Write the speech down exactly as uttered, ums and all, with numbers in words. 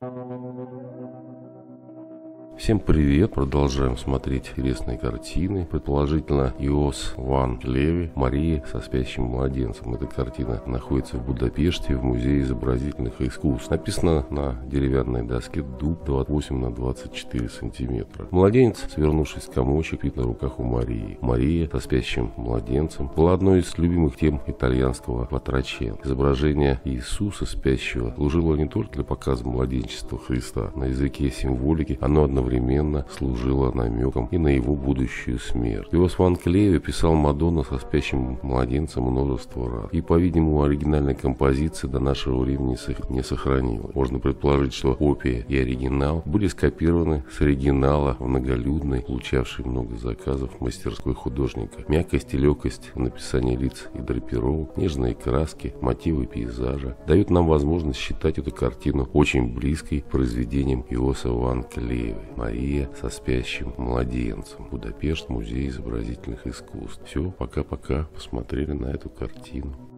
Всем привет! Продолжаем смотреть интересные картины. Предположительно, Иос ван Клеве «Мария со спящим младенцем». Эта картина находится в Будапеште в Музее изобразительных искусств. Написано на деревянной доске дуб двадцать восемь на двадцать четыре сантиметра. Младенец, свернувшись в комочек, спит на руках у Марии. Мария со спящим младенцем была одной из любимых тем итальянского Кватраченто. Изображение Иисуса спящего служило не только для показа младенчества Христа. На языке символики оно одновременно одновременно служила намеком и на его будущую смерть. Иос ван Клеве писал Мадонну со спящим младенцем множество раз. И, по-видимому, оригинальной композиции до нашего времени не сохранилось. Можно предположить, что копия и оригинал были скопированы с оригинала в многолюдной, получавшей много заказов мастерской художника. Мягкость и легкость в написании лиц и драпировок, нежные краски, мотивы пейзажа дают нам возможность считать эту картину очень близкой к произведениям Иоса ван Клеве. Мария со спящим младенцем. Будапешт, Музей изобразительных искусств. Все, пока-пока. Посмотрели на эту картину.